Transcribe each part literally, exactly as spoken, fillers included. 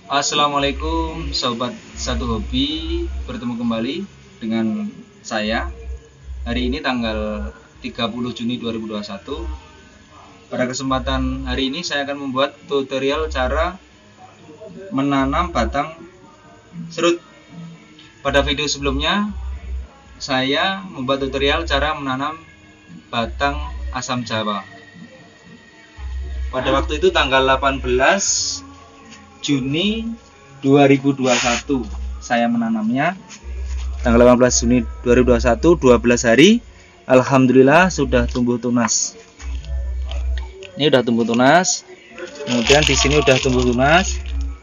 Assalamualaikum sobat satu hobi, bertemu kembali dengan saya. Hari ini tanggal tiga puluh Juni dua ribu dua puluh satu. Pada kesempatan hari ini saya akan membuat tutorial cara menanam batang serut. Pada video sebelumnya saya membuat tutorial cara menanam batang asam jawa. Pada waktu itu tanggal delapan belas Juni dua ribu dua puluh satu saya menanamnya. Tanggal delapan belas Juni dua ribu dua puluh satu, dua belas hari, alhamdulillah sudah tumbuh tunas. Ini udah tumbuh tunas. Kemudian di sini udah tumbuh tunas.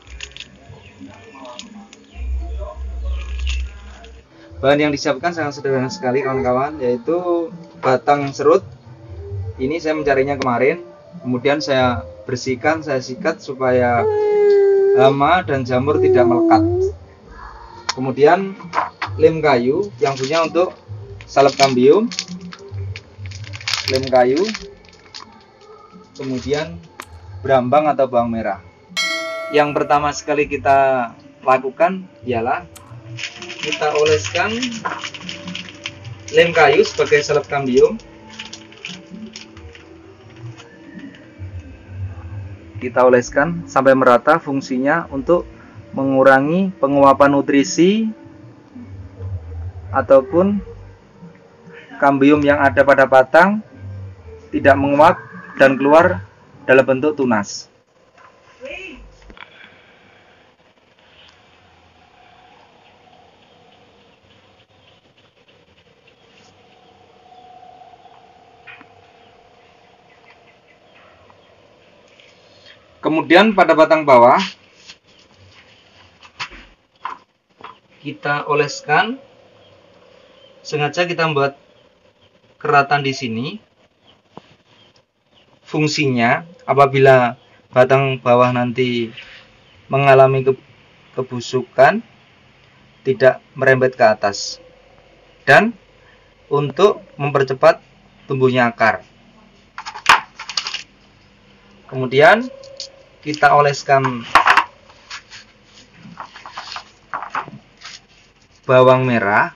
Bahan yang disiapkan sangat sederhana sekali kawan-kawan, yaitu batang serut. Ini saya mencarinya kemarin. Kemudian saya bersihkan, saya sikat supaya hama dan jamur tidak melekat. Kemudian lem kayu yang punya untuk salep kambium, lem kayu, kemudian berambang atau bawang merah. Yang pertama sekali kita lakukan ialah kita oleskan lem kayu sebagai salep kambium. Kita oleskan sampai merata, fungsinya untuk mengurangi penguapan nutrisi ataupun kambium yang ada pada batang tidak menguap dan keluar dalam bentuk tunas. Kemudian pada batang bawah kita oleskan, sengaja kita membuat keratan di sini. Fungsinya apabila batang bawah nanti mengalami kebusukan tidak merembet ke atas, dan untuk mempercepat tumbuhnya akar. Kemudian kita oleskan bawang merah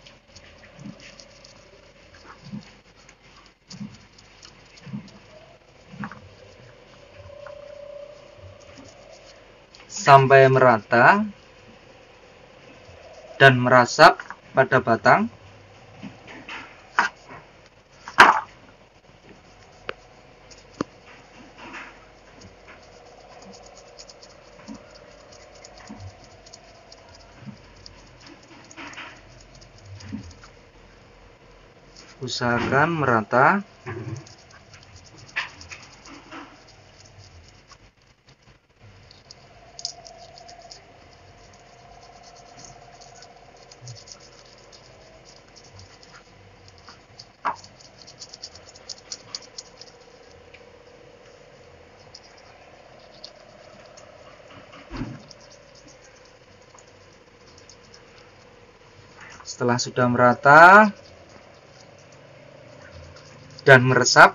sampai merata dan merasap pada batang. Usahakan merata. Setelah sudah merata dan meresap,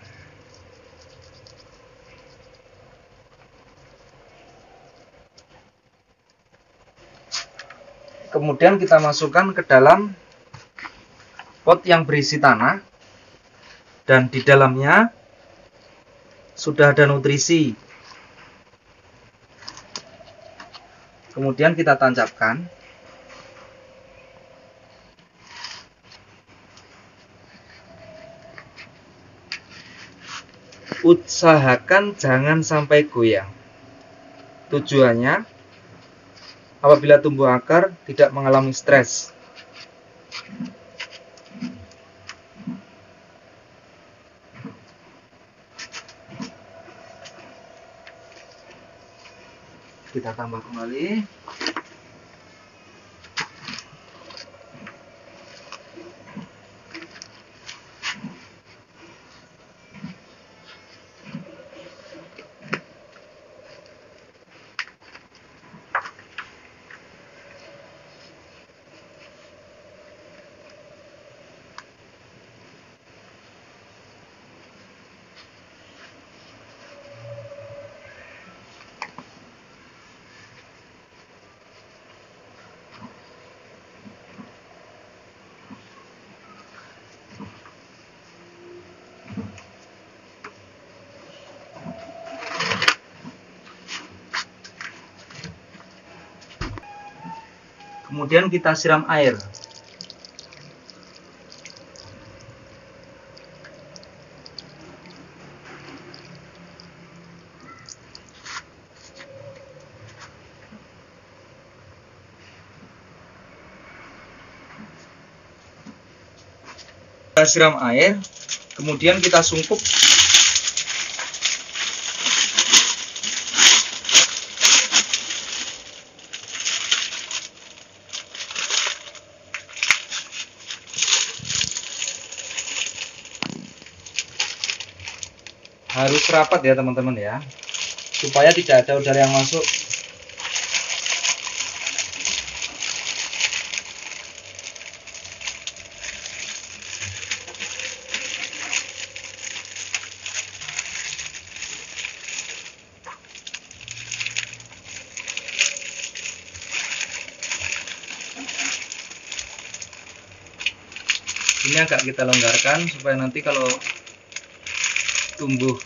kemudian kita masukkan ke dalam pot yang berisi tanah, dan di dalamnya sudah ada nutrisi. Kemudian kita tancapkan. Usahakan jangan sampai goyang. Tujuannya apabila tumbuh akar tidak mengalami stres. Kita tambah kembali. Kemudian kita siram air. Kita siram air, kemudian kita sungkup. Harus rapat ya teman-teman ya, supaya tidak ada udara yang masuk. Ini agak kita longgarkan supaya nanti kalau tumbuh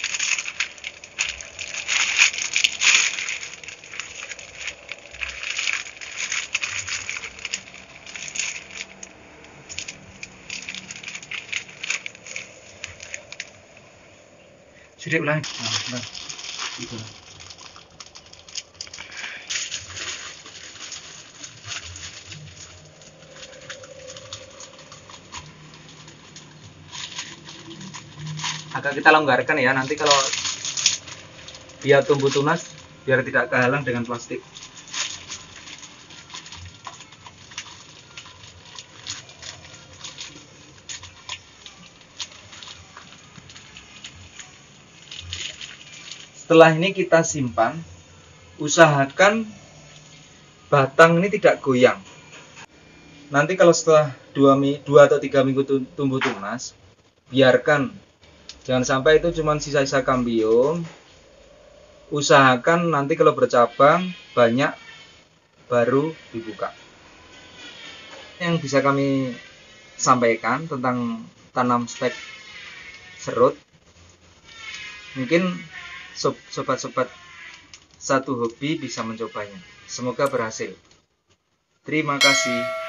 sedikit ulang. Nah, nah, gitu. Agak kita longgarkan ya, nanti kalau dia tumbuh tunas biar tidak kehalang dengan plastik. Setelah ini kita simpan, usahakan batang ini tidak goyang. Nanti kalau setelah dua, dua atau tiga minggu tumbuh tunas, biarkan. Jangan sampai itu cuma sisa-sisa kambium. Usahakan nanti kalau bercabang banyak baru dibuka. Yang bisa kami sampaikan tentang tanam stek serut. Mungkin sobat-sobat satu hobi bisa mencobanya. Semoga berhasil. Terima kasih.